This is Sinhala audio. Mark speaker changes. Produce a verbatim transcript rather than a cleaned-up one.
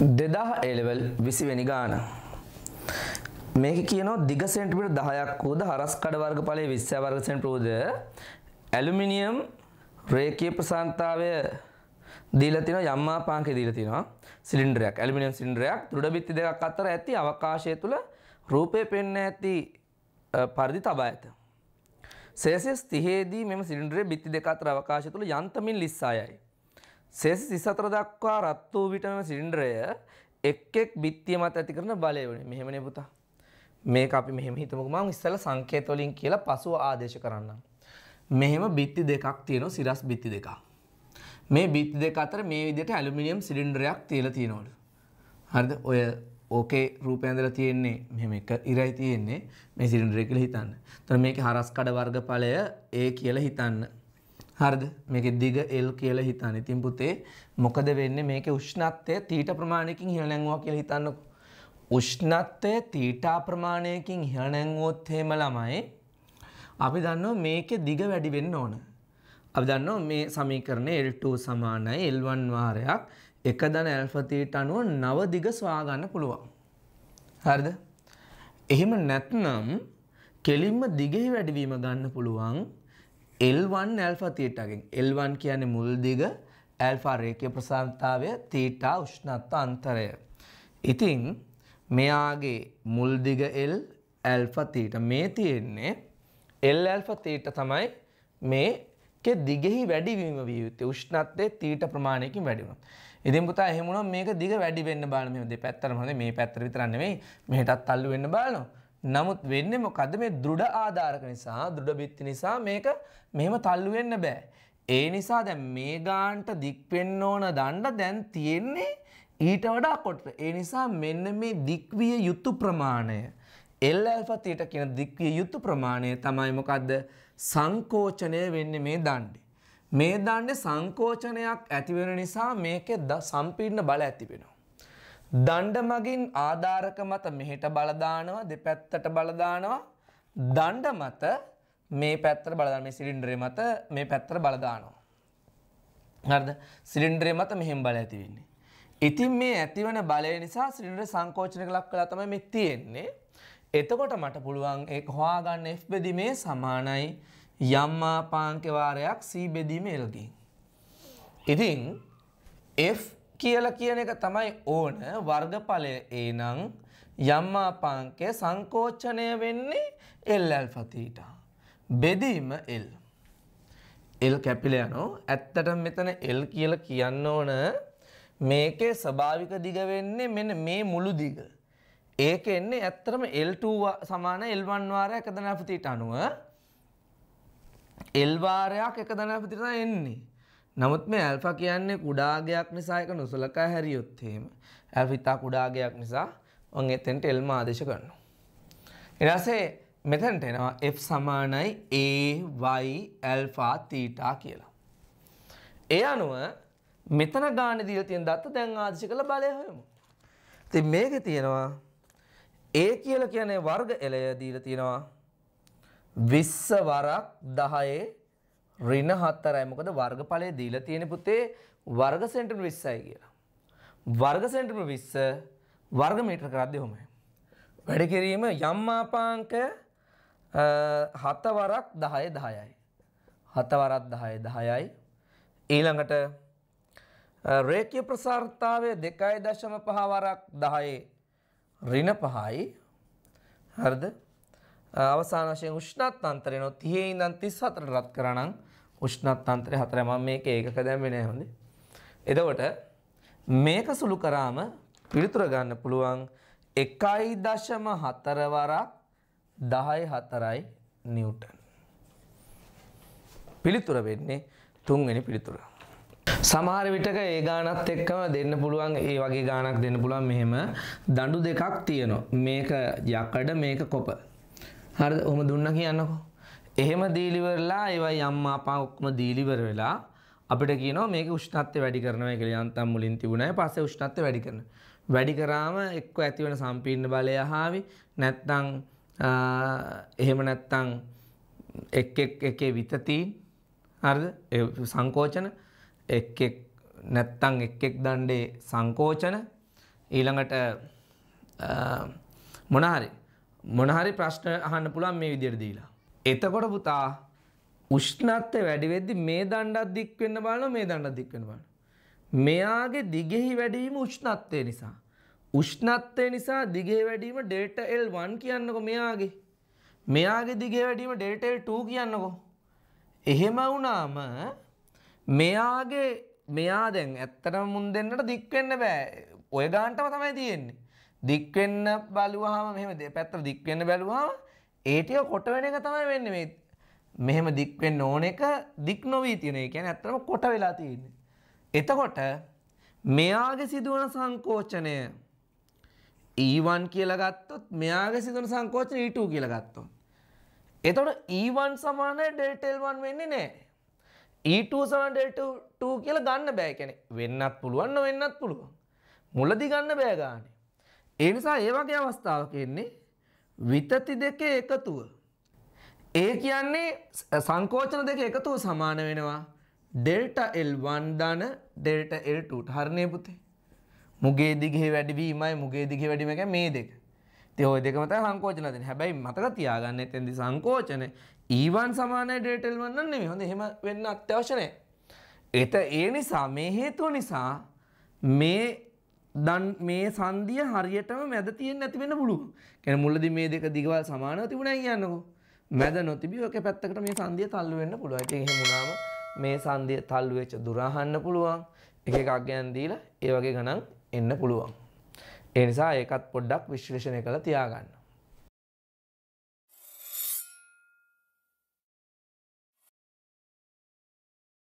Speaker 1: දෙදාහ A level විසි වෙනි ගාන. මේක කියනවා දිග සෙන්ටිමීටර් දහයක් වූද හරස් කඩ වර්ගඵලයේ විස්සය වර්ග සෙන්ටිමීටර වූද ඇලුමිනියම් රේඛීය ප්‍රසාරතාවය දීලා තිනවා යම් මාපාංකය දීලා තිනවා සිලින්ඩරයක් ඇලුමිනියම් සිලින්ඩරයක් දෘඩ බිත්ති දෙකක් අතර ඇති අවකාශය තුල රූපේ පෙන්වන්න ඇති පරිදි තබා ඇත. සෙල්සියස් තිහේ දී මෙම සිලින්ඩරයේ බිත්ති දෙක අතර අවකාශය තුල යන්තමින් ලිස්සායයි. සෙල්සියස් තිස් හතර දක්වා රත් වූ විට මෙම සිලින්ඩරය එක් එක් බිත්තිය මත ඇති කරන බලය වනේ. මෙහෙමනේ පුතා. මේක අපි මෙහෙම හිතමුකෝ. මම ඉස්සෙල්ලා සංකේත වලින් කියලා පසුව ආදේශ කරන්නම්. මෙහෙම බිත්ති දෙකක් තියෙනවා සිරස් බිත්ති දෙකක්. මේ බිත්ති දෙක අතර මේ විදිහට ඇලුමිනියම් සිලින්ඩරයක් තියලා තියෙනවලු. හරිද? ඔය ඕකේ රූපය ඇඳලා තියෙන්නේ මෙහෙම එක ඉරයි තියෙන්නේ මේ සිලින්ඩරය කියලා හිතන්න. එතන මේකේ හරස් කඩ වර්ගඵලය A කියලා හිතන්න. හරිද? මේකේ දිග L කියලා හිතන්න. ඉතින් පුතේ මොකද වෙන්නේ මේකේ උෂ්ණත්වය තීටා ප්‍රමාණයකින් ඉහළ නැංගුවා කියලා හිතන්නකෝ. උෂ්ණත්වය තීටා ප්‍රමාණයකින් ඉහළ නැංගුවොත් එහෙම ළමයි අපි දන්නවා මේකේ දිග වැඩි වෙන්න ඕන. අපි දන්නවා මේ සමීකරණය L two සමානයි L one වාරයක් එක ධන ඇල්ෆා තීටා අනුව නව දිග සොයා ගන්න පුළුවන්. හරිද? එහෙම නැත්නම් කෙලින්ම දිගෙහි වැඩිවීම ගන්න පුළුවන් L one ඇල්ෆා තීටාගෙන්. L one කියන්නේ මුල් දිග, ඇල්ෆා රේඛීය ප්‍රසාරතාවය, තීටා උෂ්ණත්ව අන්තරය. ඉතින් මෙයාගේ මුල් දිග L ඇල්ෆා තීටා මේ තියෙන්නේ L ඇල්ෆා තීටා තමයි මේකේ දිගෙහි වැඩිවීම විය යුත්තේ උෂ්ණත්වයේ තීටා ප්‍රමාණයකින් වැඩි වෙනවා. ඉතින් පුතා එහෙම වුණොත් මේක දිග වැඩි වෙන්න බලන්න මේ දෙපැත්තටම හොඳයි මේ පැත්තට විතරක් නෙමෙයි මෙහෙටත් තල්ලු වෙන්න බලනවා. නමුත් වෙන්නේ මොකද්ද මේ දෘඩ ආධාරක නිසා දෘඩ බිත්ති නිසා මේක මෙහෙම තල්ලු වෙන්න බෑ. ඒ නිසා දැන් මේ ගානට දික් වෙන්න ඕන දණ්ඩ දැන් තියෙන්නේ ඊට වඩා කොට. ඒ නිසා මෙන්න මේ දික් විය යුතු ප්‍රමාණය L alpha theta කියන දික් විය යුතු ප්‍රමාණය තමයි මොකද්ද? සංකෝචනය වෙන්නේ මේ දණ්ඩේ. මේ දණ්ඩේ සංකෝචනයක් ඇති වෙන නිසා මේකේ සම්පීර්ණ බල ඇති වෙනවා. දණ්ඩ මගින් ආධාරක මත මෙහෙට බල දානවා දෙපැත්තට බල දානවා දණ්ඩ මත මේ පැත්තට බල දානවා මේ සිලින්ඩරේ මත මේ පැත්තට බල දානවා. හරිද? සිලින්ඩරේ මත මෙහෙම බල ඇති වෙන්නේ. ඉතින් මේ ඇතිවන බලය නිසා සිලින්ඩරේ සංකෝචනයක ලක් වෙලා තමයි මේ තියෙන්නේ. එතකොට මට පුළුවන් ඒක හොයාගන්න F බෙදීමේ සමානයි යම් මාපාංක වාරයක් C බෙදීමේ L ගෙන්. ඉතින් F කියලා කියන එක තමයි ඕන වර්ගඵලය A නම් යම් මාපාංකය සංකෝචනය වෙන්නේ L alpha theta. බෙදීම L. L කැපිලා යනවා. ඇත්තටම මෙතන L කියලා කියන්න ඕන මේකේ ස්වභාවික දිග වෙන්නේ මෙන්න මේ මුළු දිග. ඒක එන්නේ ඇත්තටම L two සමාන L one වාරයක් එක ධන alpha theta අනුව L වාරයක් එක ධන alpha theta එන්නේ. නමුත් මේ alpha කියන්නේ කුඩාගයක් නිසා ඒක නොසලකා හැරියොත් එහෙම alpha ඉතා කුඩාගයක් නිසා මම එතෙන්ට L මා ආදේශ කරනවා. ඊට පස්සේ මෙතනට එනවා F සමානයි A y alpha theta කියලා. ඒ අනුව මෙතන ගානේ දීලා තියෙන දත්ත දැන් ආදේශ කළ බලය හොයමු. ඉතින් මේකේ තියෙනවා A කියලා කියන්නේ වර්ග එළය දීලා තියෙනවා විස්ස වරක් දහයේ ඍණ හතරයි. මොකද වර්ගඵලය දීලා තියෙන පුතේ වර්ග සෙන්ටිමීටර විස්සයි කියලා. වර්ග සෙන්ටිමීටර විස්ස වර්ග මීටර කරද්දී ඔහොමයි. වැඩි කිරීම යම් මාපාංක හත වරක් දහය දහයයි. හත වරක් දහය දහයයි. ඊළඟට රේඛීය ප්‍රසාරතාවය දෙකයි දශම පහ වරක් දහයේ ඍණ පහයි. හරිද? අවසාන වශයෙන් උෂ්ණත්ව අන්තරය නෝ තිහේ ඉඳන් තිස් හතරට රත් කරා නම් උෂ්ණත්ව අන්තරය හතරයි. මම මේක ඒකක දැම්මේ නැහැ හොඳේ. එතකොට මේක සුළු කරාම පිළිතුර ගන්න පුළුවන් එකයි දශම හතර වරක් දහය හතරයි නිව්ටන්. පිළිතුර වෙන්නේ තුන්වෙනි පිළිතුර. සමහර විටක ඒ ගානත් එක්කම දෙන්න පුළුවන් ඒ වගේ ගානක් දෙන්න පුළුවන් මෙහෙම දඬු දෙකක් තියෙනවා. මේක යකඩ මේක කොප. හරිද? ඔහොම දුන්නා කියන්නකෝ. එහෙම දීලිවරලා ඒවා යම් මාපා ඔක්කොම දීලිවර වෙලා අපිට කියනවා මේක උෂ්ණත්වය වැඩි කරනවා කියලා. යන්තම් මුලින් තිබුණායි පස්සේ උෂ්ණත්වය වැඩි කරනවා. වැඩි කරාම එක්ක ඇති වෙන සම්පීර්ණ බලය ආවි නැත්නම් එහෙම නැත්නම් එක් එක් එකේ විතති හරිද? ඒ සංකෝචන එක් එක් නැත්තම් එක් එක් දණ්ඩේ සංකෝචන ඊළඟට මොන හරි මොන හරි ප්‍රශ්න අහන්න පුළුවන් මේ විදිහට දීලා. එතකොට පුතා උෂ්ණත්වය වැඩි වෙද්දි මේ දණ්ඩක් දික් වෙන්න බලනවා මේ දණ්ඩක් දික් වෙන්න බලනවා. මෙයාගේ දිගෙහි වැඩිවීම උෂ්ණත්වය නිසා. උෂ්ණත්වය නිසා දිගෙහි වැඩිවීම ඩෙල්ටා එල් වන් කියන්නකො මෙයාගේ. මෙයාගේ දිගේ වැඩිවීම ඩෙල්ටා එල් ටූ කියන්නකො. එහෙම වුණාම මෙයාගේ මෙයා දැන් ඇත්තටම මුන් දෙන්නට දික් වෙන්න බෑ. ඔය ගානටම තමයි තියෙන්නේ. දික් වෙන්න බලුවාම මෙහෙම දෙපැත්තට දික් වෙන්න බැලුවාම ඒ ටික කොට වෙන එක තමයි වෙන්නේ මේ. මෙහෙම දික් වෙන්න ඕන එක දික් නොවී තියෙන. ඒ කියන්නේ ඇත්තටම කොට වෙලා තියෙන්නේ. එතකොට මෙයාගේ සිදුවන සංකෝචනය E one කියලා ගත්තොත් මෙයාගේ සිදුවන සංකෝචනය E two කියලා ගත්තොත්. එතකොට E one සමානයි ඩෙල්ටා එල් වන් වෙන්නේ නැහැ. E two සමාන ඩෙල්ටා ටූ කියලා ගන්න බෑ. කියන්නේ වෙන්නත් පුළුවන් නොවෙන්නත් පුළුවන්. මුලදී ගන්න බෑ ගානේ. ඒ නිසා ඒ වගේ අවස්ථාවක එන්නේ විතති දෙකේ එකතුව. ඒ කියන්නේ සංකෝචන දෙක එකතුව සමාන වෙනවා ඩෙල්ටා එල් වන් ධන ඩෙල්ටා එල් ටූ. හරිනේ පුතේ. මුගේ දිගේ වැඩිවීමයි මුගේ දිගේ වැඩිවීම කියන්නේ මේ දෙක. ඉතින් ওই දෙකම තමයි සංකෝචන දෙන්නේ. හැබැයි මතක තියාගන්න එතෙන්දී සංකෝචන E one සමානයි ඩෙල්ටා එල් වන් නම් නෙමෙයි. හොඳ එහෙම වෙන්න අත්‍යවශ්‍ය නැහැ. ඒත ඒ නිසා මේ හේතුව නිසා මේ දන් මේ සංදිය හරියටම මැද තියෙන්නේ නැති වෙන්න පුළුවන්. කියන්නේ මුලදී මේ දෙක දිගවල් සමානව තිබුණා කියන්නකෝ. මැද නොතිබී ඔක පැත්තකට මේ සංදිය තල්ලු වෙන්න පුළුවන්. ඉතින් එහෙම වුණාම මේ සංදිය තල්ලු වෙච්ච දුර අහන්න පුළුවන්. එක එකක් ගණන් දීලා ඒ වගේ ගණන් එන්න පුළුවන්. ඒ නිසා ඒකත් පොඩ්ඩක් විශ්ලේෂණය කරලා තියාගන්න.